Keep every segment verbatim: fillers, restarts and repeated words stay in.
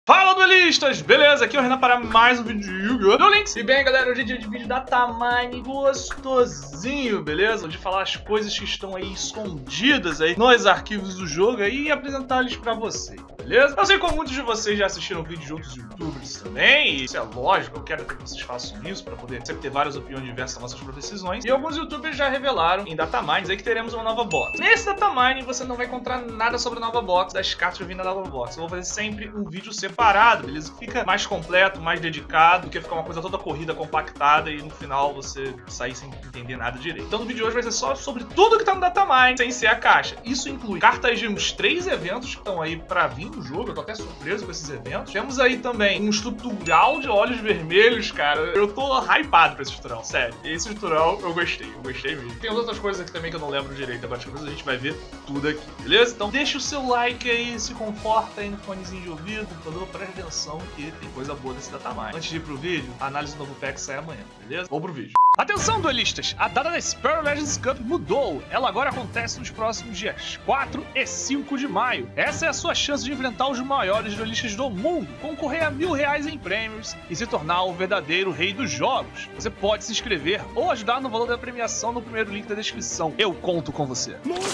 Fala, duelistas! Beleza? Aqui é o Renan para mais um vídeo de Yu-Gi-Oh! Do Links. E bem, galera, hoje é dia de vídeo da Tamine gostosinho, beleza? Onde falar as coisas que estão aí escondidas aí nos arquivos do jogo aí e apresentá-los pra vocês, beleza? Eu sei que muitos de vocês já assistiram vídeos de outros youtubers também, e isso é lógico, eu quero que vocês façam isso pra poder sempre ter várias opiniões diversas das nossas decisões. E alguns youtubers já revelaram em Datamines aí que teremos uma nova box. Nesse Datamine você não vai encontrar nada sobre a nova box, das cartas vindo da nova box. Eu vou fazer sempre um vídeo separado, beleza? Fica mais completo, mais dedicado, do que ficar uma coisa toda corrida, compactada e no final você sair sem entender nada direito. Então no vídeo de hoje vai ser só sobre tudo que tá no Datamine, sem ser a caixa. Isso inclui cartas de uns três eventos que estão aí pra vir no jogo, eu tô até surpreso com esses eventos. Temos aí também um tutorial de olhos vermelhos, cara. Eu tô hypado pra esse tutorial, sério. Esse tutorial eu gostei, eu gostei mesmo. Tem outras coisas aqui também que eu não lembro direito, agora depois a gente vai ver tudo aqui, beleza? Então deixa o seu like aí, se conforta aí no fonezinho de ouvido, computador, presta atenção que tem coisa boa nesse Datamine. Antes de ir pro vídeo, a análise do novo pack sai amanhã, beleza? Vamos pro vídeo. Atenção, duelistas! A data da Sparrow Legends Cup mudou. Ela agora acontece nos próximos dias quatro e cinco de maio. Essa é a sua chance de enfrentar os maiores duelistas do mundo, concorrer a mil reais em prêmios e se tornar o verdadeiro rei dos jogos. Você pode se inscrever ou ajudar no valor da premiação no primeiro link da descrição. Eu conto com você.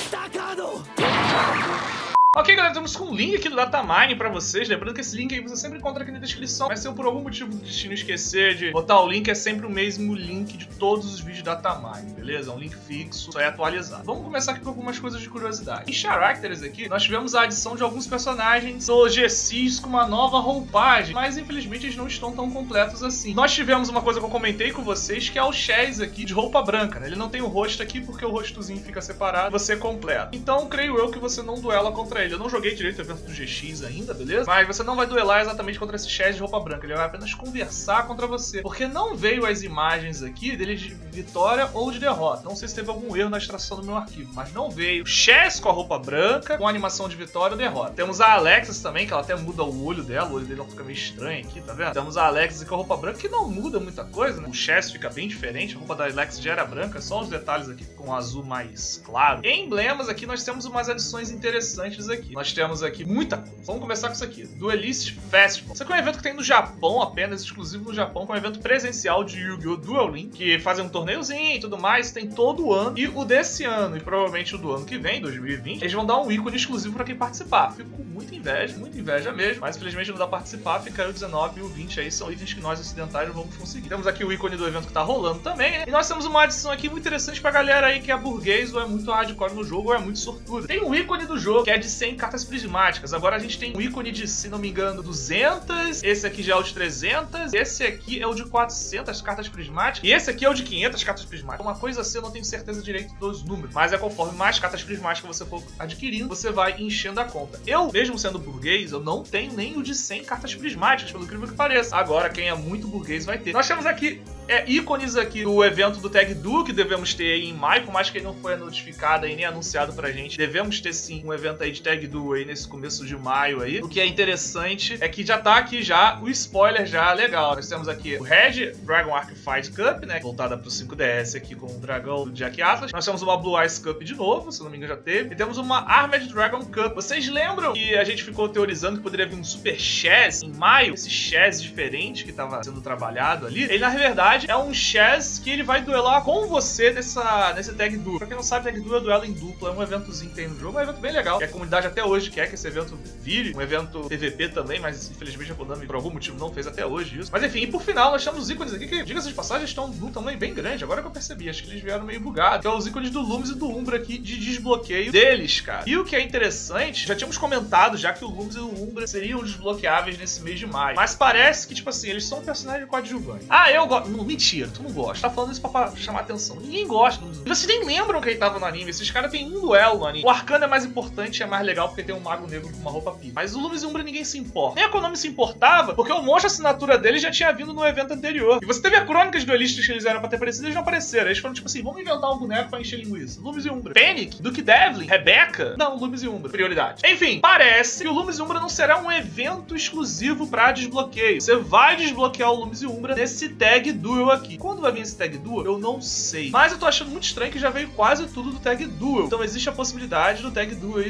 Ok, galera, temos com um link aqui do Datamine pra vocês. Lembrando que esse link aí você sempre encontra aqui na descrição. Mas se eu por algum motivo do destino esquecer de botar o link, é sempre o mesmo link de todos os vídeos do Datamine, beleza? É um link fixo, só é atualizado. Vamos começar aqui com algumas coisas de curiosidade. Em Characters aqui, nós tivemos a adição de alguns personagens do G seis com uma nova roupagem, mas infelizmente eles não estão tão completos assim. Nós tivemos uma coisa que eu comentei com vocês, que é o Chaz aqui de roupa branca, né? Ele não tem o rosto aqui porque o rostozinho fica separado, você completa. Então, creio eu que você não duela contra ele. Eu não joguei direito o evento do G X ainda, beleza? Mas você não vai duelar exatamente contra esse Chaz de roupa branca. Ele vai apenas conversar contra você. Porque não veio as imagens aqui dele de vitória ou de derrota. Não sei se teve algum erro na extração do meu arquivo, mas não veio. Chaz com a roupa branca, com a animação de vitória ou derrota. Temos a Alexis também, que ela até muda o olho dela. O olho dele fica meio estranho aqui, tá vendo? Temos a Alexis com a roupa branca, que não muda muita coisa, né? O Chaz fica bem diferente. A roupa da Alexis já era branca, só os detalhes aqui com o azul mais claro. Em emblemas aqui nós temos umas adições interessantes aqui. Nós temos aqui muita coisa. Vamos começar com isso aqui. Duelist Festival. Isso aqui é um evento que tem no Japão apenas, exclusivo no Japão, que é um evento presencial de Yu-Gi-Oh! Duel Link, que fazem um torneiozinho e tudo mais, tem todo ano. E o desse ano, e provavelmente o do ano que vem, dois mil e vinte, eles vão dar um ícone exclusivo pra quem participar. Fico com muita inveja, muita inveja mesmo, mas infelizmente não dá pra participar, fica aí o dezenove e o vinte aí, são itens que nós ocidentais não vamos conseguir. Temos aqui o ícone do evento que tá rolando também, né? E nós temos uma adição aqui muito interessante pra galera aí que é burguês ou é muito hardcore no jogo ou é muito sortudo. Tem um ícone do jogo que é de cem cartas prismáticas. Agora a gente tem um ícone de, se não me engano, duzentas. Esse aqui já é o de trezentas. Esse aqui é o de quatrocentas cartas prismáticas. E esse aqui é o de quinhentas cartas prismáticas. Uma coisa assim, eu não tenho certeza direito dos números. Mas é conforme mais cartas prismáticas você for adquirindo, você vai enchendo a conta. Eu, mesmo sendo burguês, eu não tenho nem o de cem cartas prismáticas, pelo incrível que pareça. Agora, quem é muito burguês vai ter. Nós temos aqui é, ícones aqui do evento do Tag Duel, que devemos ter aí em maio, por mais que ele não foi notificado e nem anunciado pra gente. Devemos ter sim um evento aí de Tag Duel aí nesse começo de maio aí. O que é interessante é que já tá aqui já o spoiler já legal. Nós temos aqui o Red Dragon Arc Fight Cup, né, voltada pro cinco D S aqui com o dragão do Jack Atlas. Nós temos uma Blue Eyes Cup de novo, se não me engano já teve. E temos uma Armed Dragon Cup. Vocês lembram que a gente ficou teorizando que poderia vir um Super Chaz em maio? Esse Chaz diferente que tava sendo trabalhado ali. Ele, na verdade, é um Chaz que ele vai duelar com você nessa, nesse Tag Duel. Pra quem não sabe, Tag Duel é duelo em dupla. É um eventozinho que tem no jogo. É um evento bem legal. E a comunidade até hoje quer que esse evento vire um evento P V P também, mas infelizmente a Konami por algum motivo não fez até hoje isso. Mas enfim, e por final nós temos os ícones aqui que, diga-se de passagem, estão num tamanho bem grande. Agora que eu percebi, acho que eles vieram meio bugados. Que é os ícones do Loomis e do Umbra aqui de desbloqueio deles, cara. E o que é interessante, já tínhamos comentado já que o Loomis e o Umbra seriam desbloqueáveis nesse mês de maio. Mas parece que, tipo assim, eles são um personagem coadjuvante. Ah, eu gosto. Mentira, tu não gosta. Tá falando isso pra chamar atenção. Ninguém gosta do Loomis. Vocês nem lembram que ele tava no anime. Esses caras têm um duelo no anime. O Arcano é mais importante e é mais legal porque tem um mago negro com uma roupa pica. Mas o Loomis e Umbra ninguém se importa. Nem a Konami se importava, porque o monstro assinatura dele já tinha vindo no evento anterior. E você teve a crônica de duelistas que eles eram pra ter aparecido e eles não apareceram. Eles foram tipo assim, vamos inventar um boneco pra encher linguiça. Loomis e Umbra. Fênix, Duke Devlin, Rebecca. Não, Loomis e Umbra. Prioridade. Enfim, parece que o Loomis e Umbra não será um evento exclusivo pra desbloqueio. Você vai desbloquear o Loomis e Umbra nesse Tag Duel aqui. Quando vai vir esse Tag Duel, eu não sei. Mas eu tô achando muito estranho que já veio quase tudo do Tag Duel. Então existe a possibilidade do Tag Duel aí vir por volta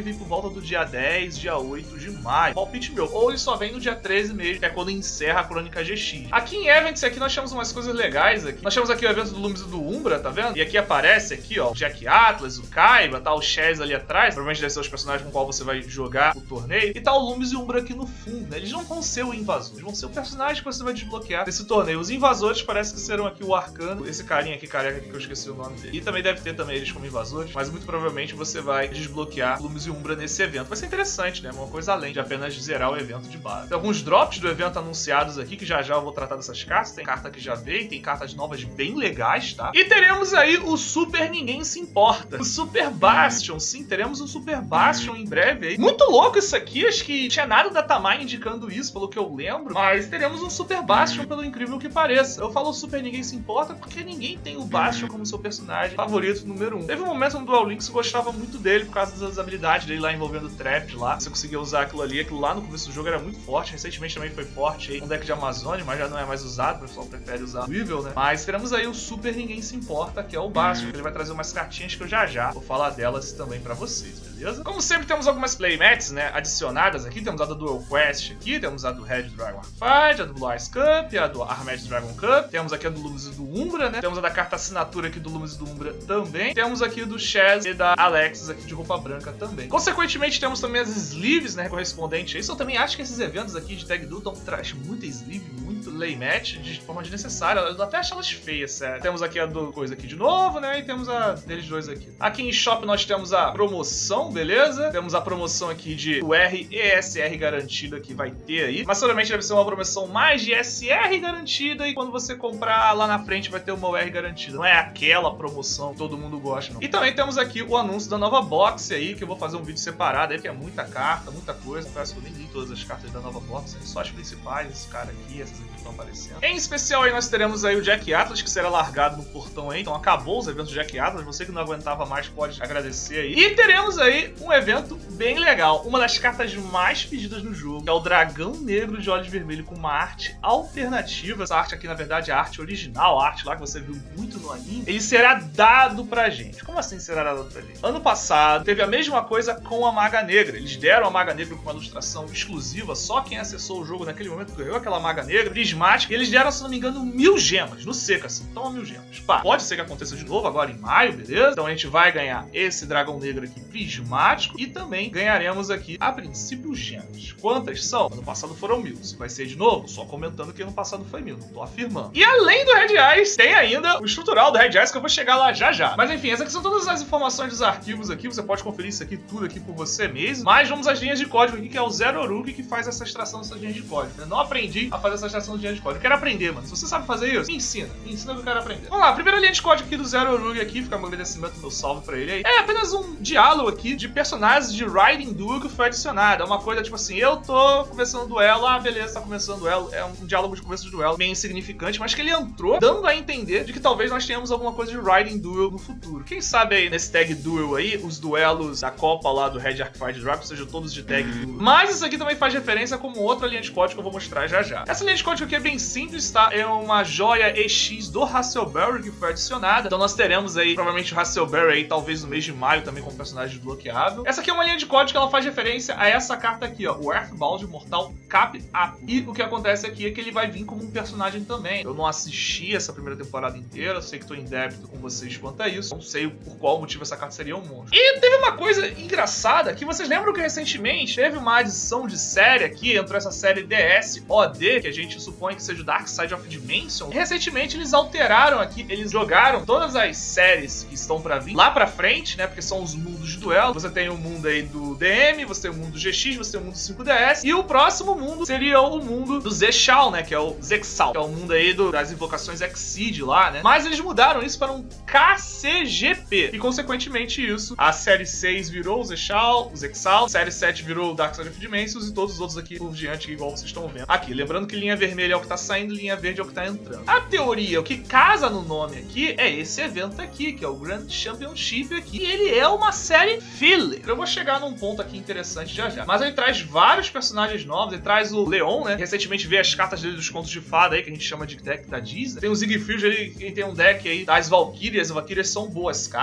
volta do dia dez, dia oito de maio. Palpite meu. Ou ele só vem no dia treze mesmo, que é quando encerra a Crônica G X. Aqui em Events, aqui nós temos umas coisas legais aqui. Nós temos aqui o evento do Lumes e do Umbra, tá vendo? E aqui aparece aqui, ó, o Jack Atlas, o Kaiba, tá o Chaz ali atrás. Provavelmente deve ser os personagens com qual você vai jogar o torneio. E tá o Lumes e o Umbra aqui no fundo, né? Eles não vão ser o invasor, eles vão ser o personagem que você vai desbloquear nesse torneio. Os invasores parece que serão aqui o Arcano, esse carinha aqui, careca aqui que eu esqueci o nome dele. E também deve ter também eles como invasores, mas muito provavelmente você vai desbloquear Lumes e Umbra nesse evento. Vai ser interessante, né? Uma coisa além de apenas zerar o evento de base. Tem alguns drops do evento anunciados aqui, que já já eu vou tratar dessas cartas. Tem carta que já veio, tem cartas novas bem legais, tá? E teremos aí o Super Ninguém Se Importa. O Super Bastion, sim, teremos um Super Bastion em breve aí. Muito louco isso aqui, acho que tinha nada da Tamai indicando isso, pelo que eu lembro. Mas teremos um Super Bastion, pelo incrível que pareça. Eu falo Super Ninguém Se Importa porque ninguém tem o Bastion como seu personagem favorito número um. Teve um momento no Duel Links que eu gostava muito dele por causa das habilidades dele lá envolvendo Trap lá. Você conseguia usar aquilo ali, aquilo lá no começo do jogo era muito forte. Recentemente também foi forte aí, um deck de Amazônia, mas já não é mais usado, o pessoal prefere usar o Weevil, né? Mas teremos aí o Super Ninguém Se Importa, que é o Bastion, que ele vai trazer umas cartinhas que eu já já vou falar delas também pra vocês, beleza? Como sempre, temos algumas playmats, né, adicionadas aqui. Temos a do Duel Quest aqui, temos a do Red Dragon Fight, a do Blue Ice Cup, a do Armed Dragon Cup, temos aqui a do Lumes e do Umbra, né? Temos a da carta assinatura aqui do Lumes e do Umbra também. Temos aqui do Chaz e da Alexis aqui de roupa branca também. Consequentemente, temos também as sleeves, né, correspondentes a isso. Eu também acho que esses eventos aqui de Tag Duel dão traz muita sleeve, muito laymatch de forma desnecessária. Eu até acho elas feias, sério. Temos aqui a do coisa aqui de novo, né? E temos a deles dois aqui. Aqui em Shop nós temos a promoção, beleza? Temos a promoção aqui de U R e S R garantida que vai ter aí. Mas seguramente deve ser uma promoção mais de S R garantida e quando você comprar lá na frente vai ter uma U R garantida. Não é aquela promoção que todo mundo gosta, não. E também temos aqui o anúncio da nova box aí, que eu vou fazer um vídeo separado aí, que é muita carta, muita coisa. Confesso que eu nem li todas as cartas da nova box, só as principais, esse cara aqui, essas aqui que estão aparecendo. Em especial aí nós teremos aí o Jack Atlas, que será largado no portão aí. Então acabou os eventos do Jack Atlas, você que não aguentava mais pode agradecer aí. E teremos aí um evento bem legal, uma das cartas mais pedidas no jogo, que é o Dragão Negro de Olhos Vermelhos com uma arte alternativa. Essa arte aqui, na verdade, é a arte original, a arte lá que você viu muito no anime. Ele será dado pra gente. Como assim será dado pra gente? Ano passado teve a mesma coisa com a Maga Negra. Eles deram a Maga Negra com uma ilustração exclusiva, só quem acessou o jogo naquele momento ganhou aquela Maga Negra prismática. E eles deram, se não me engano, mil gemas, no seco assim. Toma mil gemas. Pá, pode ser que aconteça de novo agora em maio, beleza? Então a gente vai ganhar esse Dragão Negro aqui prismático e também ganharemos aqui, a princípio, gemas. Quantas são? Ano passado foram mil. Se vai ser de novo, só comentando que ano passado foi mil, não tô afirmando. E além do Red Eyes, tem ainda o estrutural do Red Eyes, que eu vou chegar lá já já. Mas enfim, essas aqui são todas as informações dos arquivos aqui, você pode conferir isso aqui tudo aqui por você mesmo. Mas vamos às linhas de código aqui, que é o Zero Orugi que faz essa extração dessas linhas de código. Eu não aprendi a fazer essa extração de linhas de código. Eu quero aprender, mano. Se você sabe fazer isso, me ensina. Me ensina que eu quero aprender. Vamos lá, a primeira linha de código aqui do Zero Orugi aqui, fica meu agradecimento, meu salve pra ele aí. É apenas um diálogo aqui de personagens de Riding Duel que foi adicionado. É uma coisa tipo assim, eu tô começando o duelo, ah, beleza, tá começando o duelo. É um diálogo de começo de duelo bem insignificante, mas que ele entrou dando a entender de que talvez nós tenhamos alguma coisa de Riding Duel no futuro. Quem sabe aí nesse Tag Duel aí, os duelos da Copa lá do Red Arcfight Dragon sejam todos de Tag Duel. Mas isso aqui também faz referência como outra linha de código que eu vou mostrar já já. Essa linha de código aqui é bem simples, tá? É uma joia E X do Hasselberry que foi adicionada. Então nós teremos aí, provavelmente, o Hasselberry aí, talvez no mês de maio também com personagem desbloqueável. Essa aqui é uma linha de código que ela faz referência a essa carta aqui, ó, o Earthbound Mortal Cap Up. E o que acontece aqui é que ele vai vir como um personagem também. Eu não assisti essa primeira temporada inteira, eu sei que tô em débito com vocês quanto a isso. Não sei por qual motivo essa carta seria um monstro. E teve uma coisa engraçada, que vocês lembram que recentemente teve uma adição de série aqui, entrou essa série D S O D, que a gente supõe que seja o Dark Side of Dimension. E recentemente eles alteraram aqui, eles jogaram todas as séries que estão pra vir lá pra frente, né, porque são os mundos de duelo. Você tem o mundo aí do D M, você tem o mundo do G X, você tem o mundo do cinco D S, e o próximo mundo seria o mundo do Zexal, né, que é o Zexal, que é o mundo aí do, das invocações Exceed lá, né. Mas eles mudaram isso para um K C G P, e consequentemente isso, a série seis virou o Zexal, o Zexal, a série sete virou o Dark Side of Dimensions, e todos os outros aqui por diante, igual vocês estão vendo aqui. Lembrando que linha vermelha é o que tá saindo, linha verde é o que tá entrando. A teoria, o que casa no nome aqui, é esse evento aqui, que é o Grand Championship aqui, e ele é uma série filler. Eu vou chegar num ponto aqui interessante já já. Mas ele traz vários personagens novos, ele traz o Leon, né? Recentemente veio as cartas dele dos contos de fada aí, que a gente chama de deck da Disney. Tem o Siegfried, ele, ele tem um deck aí das Valkyrias, as Valkyrias são boas cartas.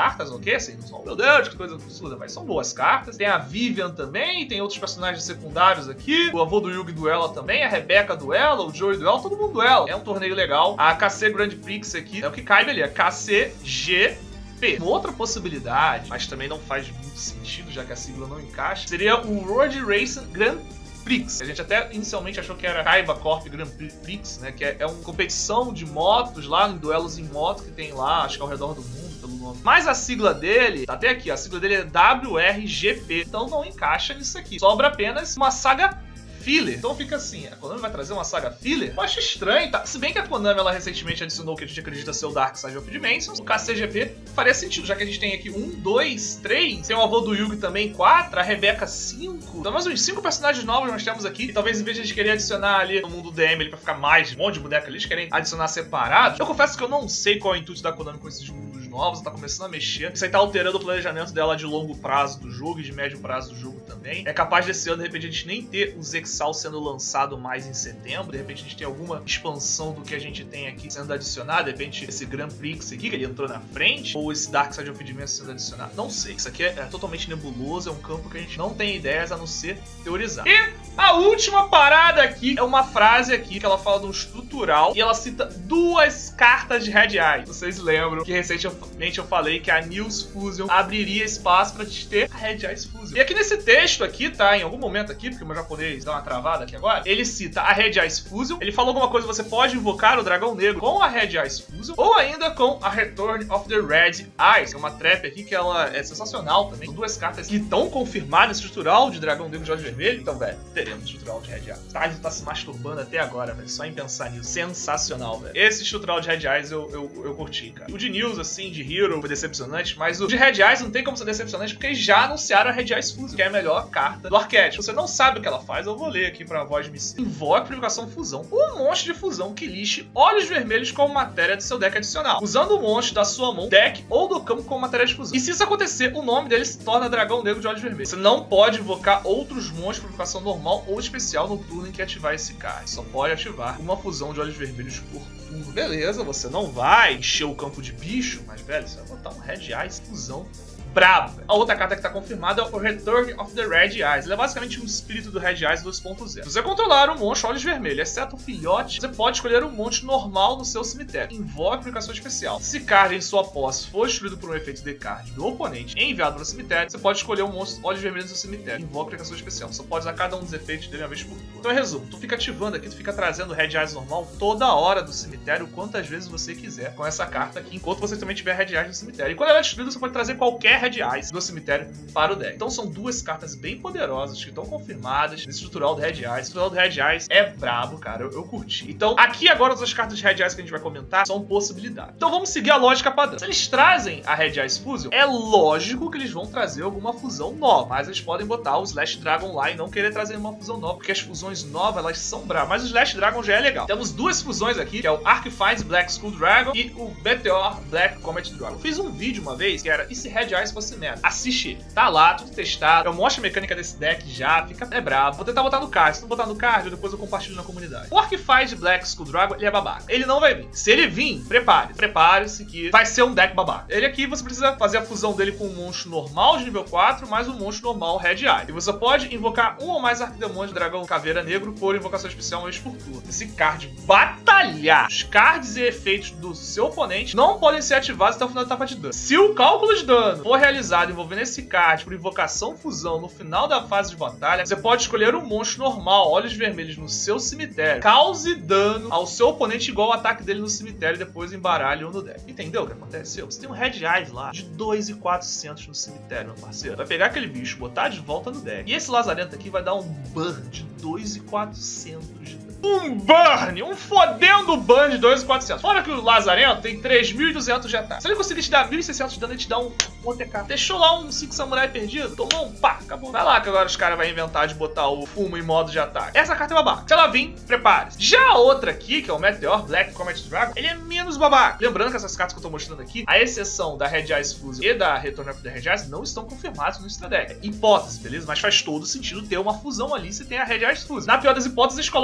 cartas, ok? Assim, não são, meu Deus, que coisa absurda, mas são boas cartas. Tem a Vivian também, tem outros personagens secundários aqui. O avô do Yugi duela também, a Rebecca duela, o Joey duela, todo mundo duela. É um torneio legal. A K C Grand Prix aqui é o que caibe ali, é K C G P. Uma outra possibilidade, mas também não faz muito sentido, já que a sigla não encaixa, seria o Road Racing Grand Prix. A gente até inicialmente achou que era Kaiba Corp Grand Prix, né? Que é, é uma competição de motos lá, em duelos em moto que tem lá, acho que ao redor do mundo, pelo nome. Mas a sigla dele, tá até aqui, a sigla dele é W R G P. Então não encaixa nisso aqui. Sobra apenas uma saga filler. Então fica assim, a Konami vai trazer uma saga filler? Eu acho estranho, tá? Se bem que a Konami, ela recentemente adicionou o que a gente acredita ser o Dark Side of Dimensions, o K C G P faria sentido, já que a gente tem aqui um, dois, três, tem o avô do Yugi também, quatro, a Rebecca, cinco. Então mais uns cinco personagens novos nós temos aqui, e talvez em vez de a gente querer adicionar ali no mundo D M, ali, pra ficar mais, um monte de boneca ali, eles querem adicionar separados. Eu confesso que eu não sei qual é o intuito da Konami com esses mundos novos, tá começando a mexer. Isso aí tá alterando o planejamento dela de longo prazo do jogo e de médio prazo do jogo também. É capaz desse ano, de repente, a gente nem ter o Zexal sendo lançado mais em setembro. De repente, a gente tem alguma expansão do que a gente tem aqui sendo adicionado. De repente, esse Grand Prix aqui, que ele entrou na frente, ou esse Dark Side of Dimensions sendo adicionado. Não sei. Isso aqui é, é totalmente nebuloso, é um campo que a gente não tem ideias a não ser teorizar. E a última parada aqui é uma frase aqui que ela fala de um estrutural e ela cita duas cartas de Red Eye. Vocês lembram que recentemente eu falei que a News Fusion abriria espaço pra gente ter a Red Eyes Fusion. E aqui nesse texto aqui, tá? Em algum momento aqui, porque o meu japonês dá uma travada aqui agora, ele cita a Red Eyes Fusion. Ele falou alguma coisa, você pode invocar o Dragão Negro com a Red Eyes Fusion ou ainda com a Return of the Red Eyes. É uma trap aqui que ela é sensacional também. São duas cartas que estão confirmadas estrutural de Dragão Negro de olho vermelho. Então, velho, teremos estrutural de Red Eyes. Tá, ele tá se masturbando até agora, velho. Só em pensar nisso. Sensacional, velho. Esse estrutural de Red Eyes eu, eu, eu curti, cara. O de News, assim, de Hero foi decepcionante, mas o de Red Eyes não tem como ser decepcionante porque já anunciaram a Red Eyes Fusion, que é a melhor carta do arquétipo. Se você não sabe o que ela faz, eu vou ler aqui pra voz me invoque Purificação Fusão. Um monstro de fusão que lixe olhos vermelhos como matéria do seu deck adicional, usando o monstro da sua mão, deck ou do campo como matéria de fusão. E se isso acontecer, o nome dele se torna Dragão Negro de olhos vermelhos. Você não pode invocar outros monstros de purificação normal ou especial no turno em que ativar esse card. Só pode ativar uma fusão de olhos vermelhos por turno. Beleza, você não vai encher o campo de bicho, mas, velho, você vai botar um Red Eyes Fusão brabo. A outra carta que tá confirmada é o Return of the Red Eyes. Ele é basicamente um espírito do Red Eyes dois ponto zero. Se você controlar um monstro olhos vermelhos, exceto o filhote, você pode escolher um monstro normal no seu cemitério. Invoque aplicação especial. Se card em sua posse for destruído por um efeito de card do oponente e enviado para o cemitério, você pode escolher um monstro olhos vermelhos no seu cemitério. Invoque aplicação especial. Você pode usar cada um dos efeitos dele uma vez por turno. Então, em resumo, tu fica ativando aqui, tu fica trazendo Red Eyes normal toda hora do cemitério, quantas vezes você quiser, com essa carta aqui, enquanto você também tiver Red Eyes no cemitério. E quando ela é destruída, você pode trazer qualquer Red Eyes do cemitério para o deck. Então são duas cartas bem poderosas que estão confirmadas nesse estrutural do Red Eyes. O estrutural do Red Eyes é brabo, cara. Eu, eu curti. Então, aqui agora as cartas de Red Eyes que a gente vai comentar são possibilidades. Então vamos seguir a lógica padrão. Se eles trazem a Red Eyes Fusion, é lógico que eles vão trazer alguma fusão nova. Mas eles podem botar o Slash Dragon lá e não querer trazer uma fusão nova, porque as fusões novas, elas são bravas. Mas o Slash Dragon já é legal. Temos duas fusões aqui, que é o Arcfiends Black Skull Dragon e o Meteor Black Comet Dragon. Eu fiz um vídeo uma vez que era e se Red Eyes fosse meta? Assiste. Tá lá, tudo testado. Eu mostro a mecânica desse deck já, fica é brabo. Vou tentar botar no card. Se não botar no card, depois eu compartilho na comunidade. O Arcfiends Black Skull Dragon, ele é babaca. Ele não vai vir. Se ele vir, prepare. Prepare-se que vai ser um deck babaca. Ele aqui, você precisa fazer a fusão dele com um monstro normal de nível quatro, mais um monstro normal Red Eye. E você pode invocar um ou mais Arquidemônios Dragão Caveira Negro por invocação especial uma vez por turno. Esse card batalhar. Os cards e efeitos do seu oponente não podem ser ativados até o final da etapa de dano. Se o cálculo de dano for realizado envolvendo esse card por invocação fusão no final da fase de batalha, você pode escolher um monstro normal, olhos vermelhos, no seu cemitério. Cause dano ao seu oponente igual ao ataque dele no cemitério e depois embaralhe um no deck. Entendeu o que aconteceu? Você tem um Red Eyes lá de dois mil e quatrocentos no cemitério, meu parceiro. Vai pegar aquele bicho, botar de volta no deck. E esse lazarento aqui vai dar um burn de dois mil e quatrocentos de dano. Um burn! Um fodendo burn de dois mil e quatrocentos. Fora que o lazarento tem três mil e duzentos de ataque. Se ele conseguir te dar mil e seiscentos de dano, ele te dá um, um O T K. Deixou lá um cinco Samurai perdido, tomou um pá, acabou. Vai lá que agora os caras vão inventar de botar o fumo em modo de ataque. Essa carta é babaca. Se ela vir, prepare-se. Já a outra aqui, que é o Meteor Black Comet Dragon, ele é menos babaca. Lembrando que essas cartas que eu tô mostrando aqui, a exceção da Red Eyes Fusion e da Return of the Red Eyes, não estão confirmadas no Extra Deck. É hipótese, beleza? Mas faz todo sentido ter uma fusão ali se tem a Red Eyes Fusion. Na pior das hipóteses, eles colocam o Slash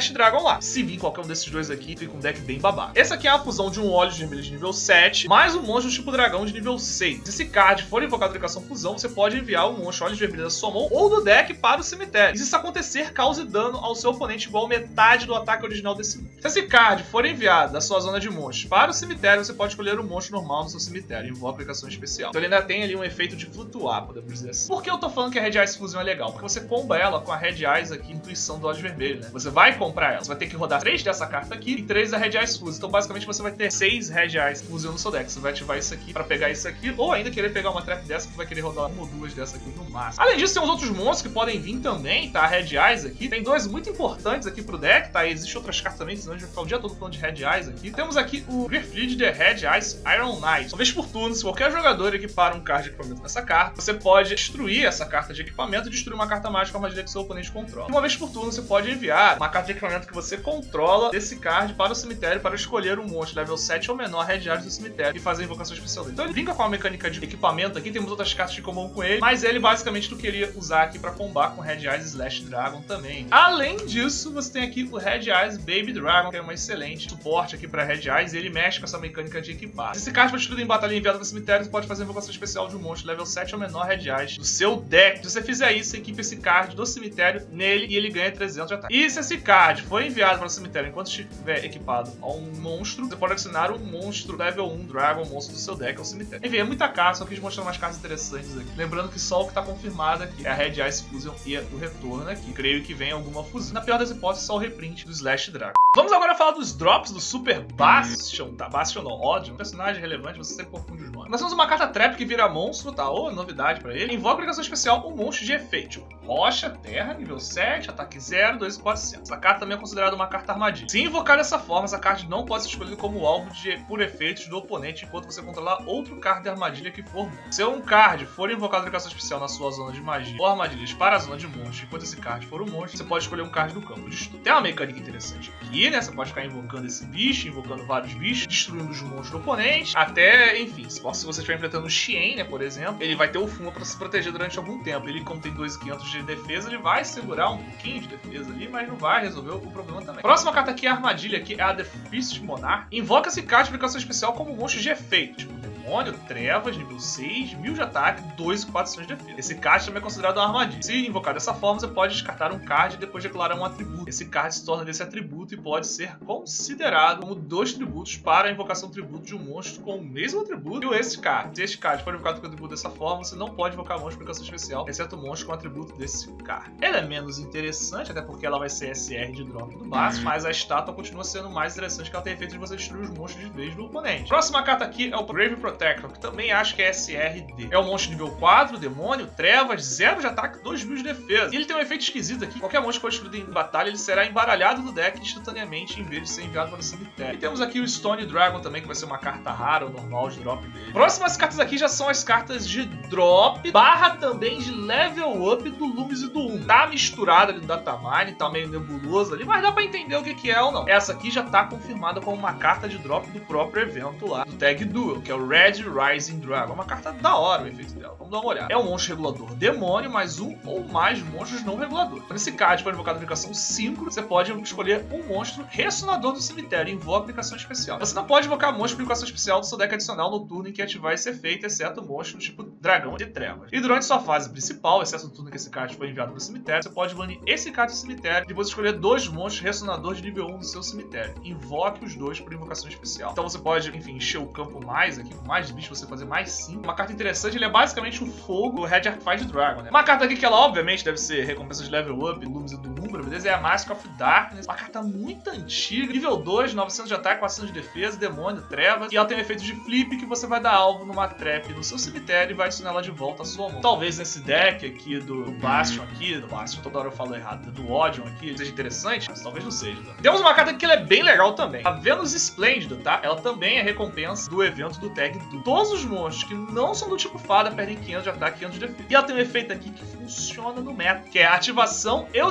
Slash Dragon lá. Se vir qualquer um desses dois aqui, fica um deck bem babaca. Esse aqui é a fusão de um Olhos Vermelhos de nível sete, mais um monstro tipo dragão de nível seis. Se esse card for invocado na ligação fusão, você pode enviar o monstro Olhos Vermelhos da sua mão ou do deck para o cemitério. E se isso acontecer, cause dano ao seu oponente igual metade do ataque original desse monstro. Se esse card for enviado da sua zona de monstros para o cemitério, você pode escolher um monstro normal no seu cemitério e invoca a aplicação especial. Então ele ainda tem ali um efeito de flutuar, podemos dizer assim. Por que eu tô falando que a Red Eyes Fusion é legal? Porque você comba ela com a Red Eyes aqui, Intuição do Olhos Vermelhos, né? Você vai comprar ela, você vai ter que rodar três dessa carta aqui e três da Red Eyes Fusion. Então basicamente você vai ter seis Red Eyes Fusion no seu deck. Você vai ativar isso aqui pra pegar isso aqui, ou ainda querer pegar uma trap dessa que vai querer rodar uma ou duas dessa aqui no máximo. Além disso, tem uns outros monstros que podem vir também, tá? A Red Eyes aqui. Tem dois muito importantes aqui pro deck, tá? E existem outras cartas também, senão a gente vai ficar o dia todo falando de Red Eyes aqui. Temos aqui o Grifrid The Red Eyes Iron Knight. Uma vez por turno, se qualquer jogador equipar um card de equipamento nessa carta, você pode destruir essa carta de equipamento e destruir uma carta mágica com a armadilha que seu oponente controla. E uma vez por turno, você pode enviar uma carta de equipamento que você controla desse card para o cemitério para escolher um monstro level sete ou menor Red Eyes do cemitério e fazer a invocação especial dele. Então ele brinca com a mecânica de equipamento aqui, temos outras cartas de comum com ele, mas ele basicamente tu queria usar aqui para combar com Red Eyes Slash Dragon também. Além disso, você tem aqui o Red Eyes Baby Dragon, que é um excelente suporte aqui para Red Eyes, e ele mexe com essa mecânica de equipar. Se esse card for destruído em batalha enviada no cemitério, você pode fazer a invocação especial de um monstro level sete ou menor Red Eyes do seu deck. Se você fizer isso, você equipa esse card do cemitério nele e ele ganha trezentos de ataque. E se esse card for enviado para o cemitério enquanto estiver equipado a um monstro, você pode adicionar um monstro level um Dragon, monstro do seu deck ao cemitério. Enfim, é muita carta, só quis mostrar umas cartas interessantes aqui. Lembrando que só o que está confirmado aqui é a Red Eyes Fusion e o retorno aqui. Creio que vem alguma fusão. Na pior das hipóteses, só o reprint do Slash Dragon. Vamos agora falar dos drops do Super Bastion, tá? Bastion não, Ódio. Um personagem relevante, você sempre confunde os nomes. Nós temos uma carta Trap que vira monstro, tá? Ou novidade pra ele. Invoca a ligação especial, um monstro de efeito. Tipo, rocha, terra, nível sete, ataque zero, dois mil e quatrocentos. Essa carta também é considerada uma carta armadilha. Se invocar dessa forma, essa carta não pode ser escolhida como alvo de, por efeitos do oponente enquanto você controlar outro card de armadilha que for monstro. Se um card for invocado a ligação especial na sua zona de magia ou armadilhas para a zona de monstro, enquanto esse card for um monstro, você pode escolher um card do campo de estudo. Tem uma mecânica interessante aqui, né? Você pode ficar invocando esse bicho, invocando vários bichos, destruindo os monstros do oponente, até, enfim, se você estiver enfrentando o Xien, né, por exemplo, ele vai ter o Fuma para se proteger durante algum tempo. Ele, como tem dois mil e quinhentos de defesa, ele vai segurar um pouquinho de defesa ali, mas não vai resolver o problema também. Próxima carta aqui, a armadilha aqui, é a The Fist Monarch. Invoca esse card de aplicação especial como um monstro de efeito, tipo demônio, trevas, nível seis, mil de ataque, dois mil e quatrocentos de defesa. Esse card também é considerado uma armadilha. Se invocar dessa forma, você pode descartar um card e depois declarar um atributo. Esse card se torna desse atributo e pode ser considerado como dois tributos para a invocação tributo de um monstro com o mesmo atributo e esse card. Se este card for invocado com o atributo dessa forma, você não pode invocar monstro com invocação especial, exceto o monstro com o atributo desse card. Ela é menos interessante, até porque ela vai ser S R de drop do básico, mas a estátua continua sendo mais interessante, que ela tem efeito de você destruir os monstros de vez do oponente. Próxima carta aqui é o Grave Protector, que também acho que é S R D. É um monstro nível quatro, demônio, trevas, zero de ataque, dois mil de defesa. E ele tem um efeito esquisito aqui. Qualquer monstro que for destruído em batalha, ele será embaralhado do deck instantaneamente, em vez de ser enviado para o cemitério. E temos aqui o Stone Dragon também, que vai ser uma carta rara ou normal de drop dele. Próximas cartas aqui já são as cartas de drop, barra também de level up do Loomis e do um. Tá misturada ali no Datamine, tá meio nebuloso ali, mas dá pra entender o que que é ou não. Essa aqui já tá confirmada como uma carta de drop do próprio evento lá, do Tag Duel, que é o Red Rising Dragon. Uma carta da hora o efeito dela. Vamos dar uma olhada. É um monstro regulador demônio, mais um ou mais monstros não reguladores. Nesse card, para invocar a aplicação cinco, você pode escolher um monstro ressonador do cemitério e invoca a aplicação especial. Você não pode invocar monstro com aplicação especial do seu deck adicional no turno em que ativar esse efeito, exceto monstro tipo dragão de trevas. E durante sua fase principal, exceto o turno em que esse card foi enviado para o cemitério, você pode banir esse card do cemitério e depois escolher dois monstros ressonadores de nível um do seu cemitério. Invoque os dois por invocação especial. Então você pode, enfim, encher o campo mais aqui, com mais bichos, você fazer mais cinco. Uma carta interessante, ele é basicamente o fogo, o Red Archified Dragon, né? Uma carta aqui que ela, obviamente, deve ser recompensa de level up, Loomis e do Umbra, beleza? É a Mask of Darkness. Uma carta muito antiga, nível dois, novecentos de ataque, quatrocentos de defesa, demônio, trevas. E ela tem um efeito de flip que você vai dar alvo numa trap no seu cemitério e vai adicionar ela de volta à sua mão. Talvez nesse deck aqui do, do Bastion aqui, do Bastion, toda hora eu falo errado, do Odion aqui, seja interessante, mas talvez não seja, tá? Temos uma carta aqui que ela é bem legal também. A Venus Splendid, tá? Ela também é recompensa do evento do Tag Duel. Todos os monstros que não são do tipo fada perdem quinhentos de ataque e quinhentos de defesa. E ela tem um efeito aqui que funciona no meta, que é a ativação e os efeitos de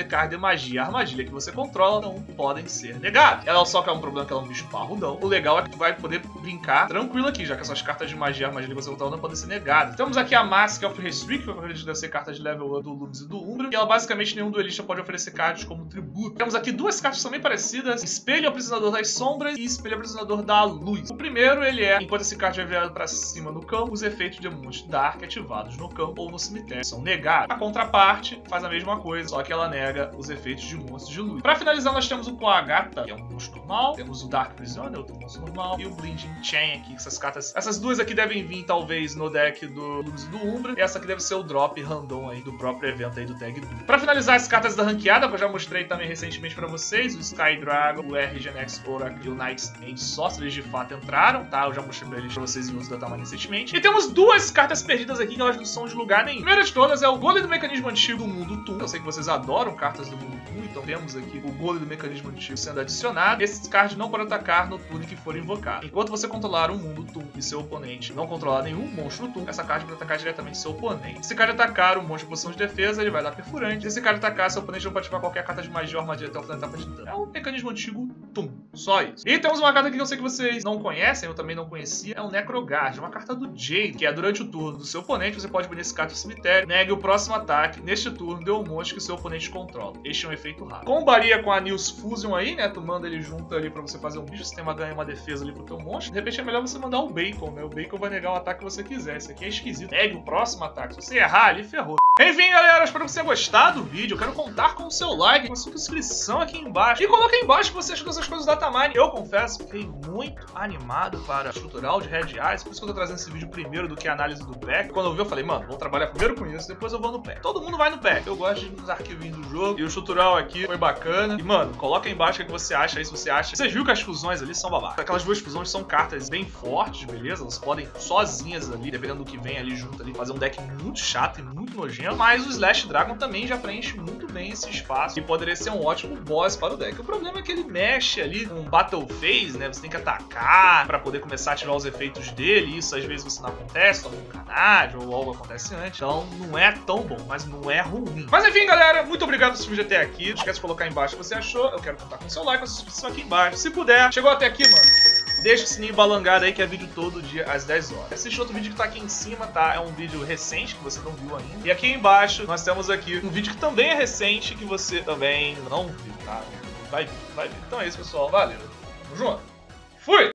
decard de magia e armadilha que você controla não podem ser negados. Ela só que é um problema que ela é um bicho parrudão. O legal é que tu vai poder brincar tranquilo aqui, já que essas cartas de magia e armadilha que você controla não podem ser negadas. Temos aqui a Mask of Restrict, que eu acredito que deve ser cartas de level do Lúdus e do Umbra, e ela basicamente nenhum duelista pode oferecer cartas como tributo. Temos aqui duas cartas também parecidas, Espelho Aprisionador das Sombras e Espelho Aprisionador da Luz. O primeiro, ele é, enquanto esse card é virado pra cima no campo, os efeitos de Monstro Dark ativados no campo ou no cemitério são negados. A contraparte faz a mesma coisa, só que ela nega os efeitos de monstros de luz. Pra finalizar, nós temos o Coagata, que é um monstro normal, temos o Dark Prisoner, outro monstro normal, e o Blinding Chain aqui, essas cartas. Essas duas aqui devem vir, talvez, no deck do Luz e do Umbra, e essa aqui deve ser o drop random aí do próprio evento aí do Tag Duel. Pra finalizar, as cartas da ranqueada, que eu já mostrei também recentemente pra vocês, o Sky Dragon, o R G N X Oracle e o Knights and Sorcerers de fato entraram, tá? Eu já mostrei pra eles pra vocês em uso da Datamine recentemente. E temos duas cartas perdidas aqui que elas não são de lugar nenhum. A primeira de todas é o Golem do Mecanismo Antigo do Mundo Toon. Eu sei que vocês adoram cartas do Mundo Toon, então temos aqui o Golem do Mecanismo Antigo sendo adicionado. Esse card não pode atacar no turno que for invocado. Enquanto você controlar um Mundo Toon e seu oponente não controlar nenhum monstro Toon, essa carta pode atacar diretamente seu oponente. Se esse card atacar o monstro em posição de defesa, ele vai dar perfurante. Se esse card atacar, seu oponente não pode ativar qualquer carta de magia ou armadilha até o final da etapa de dano. É um Mecanismo Antigo Toon. Só isso. E temos uma carta aqui que eu sei que vocês não conhecem, eu também não conhecia. É o Necrogard, uma carta do Jade, que é durante o turno do seu oponente, você pode banir esse card do cemitério, negue o próximo ataque. Neste turno, dê um monstro que o seu oponente controla. Este é um efeito raro. Combaria com a News Fusion aí, né? Tu manda ele junto ali pra você fazer um bicho, o sistema ganha uma defesa ali pro teu monstro. De repente é melhor você mandar o Bacon, né? O Bacon vai negar o ataque que você quiser. Isso aqui é esquisito. Negue o próximo ataque. Se você errar ali, ferrou. Enfim, galera, espero que você tenha gostado do vídeo. Eu quero contar com o seu like, com a sua inscrição aqui embaixo. E coloca aí embaixo o que você achou dessas coisas da Datamine. Eu confesso que fiquei muito animado para estrutural de Red Eyes. Por isso que eu tô trazendo esse vídeo primeiro do que a análise do pack. Quando eu vi, eu falei, mano, vou trabalhar primeiro com isso, depois eu vou no pack. Todo mundo vai no pack. Eu gosto de ir nos arquivinhos do jogo. E o estrutural aqui foi bacana. E, mano, coloca aí embaixo o que você acha aí, se você acha. Vocês viram que as fusões ali são babacas. Aquelas duas fusões são cartas bem fortes, beleza? Elas podem sozinhas ali, dependendo do que vem ali junto ali, fazer um deck muito chato e muito nojento. Mas o Slash Dragon também já preenche muito bem esse espaço e poderia ser um ótimo boss para o deck. O problema é que ele mexe ali com Battle Phase, né? Você tem que atacar para poder começar a ativar os efeitos dele. Isso às vezes você não acontece, toma um canário ou algo acontece antes. Então não é tão bom, mas não é ruim. Mas enfim, galera, muito obrigado por assistir o vídeo até aqui. Não esquece de colocar aí embaixo o que você achou. Eu quero contar com o seu like, com a sua inscrição aqui embaixo. Se puder, chegou até aqui, mano, deixa o sininho balangado aí, que é vídeo todo dia às dez horas. Assiste outro vídeo que tá aqui em cima, tá? É um vídeo recente que você não viu ainda. E aqui embaixo nós temos aqui um vídeo que também é recente, que você também não viu, tá? Vai vir, vai vir. Então é isso, pessoal. Valeu. Tamo junto. Fui!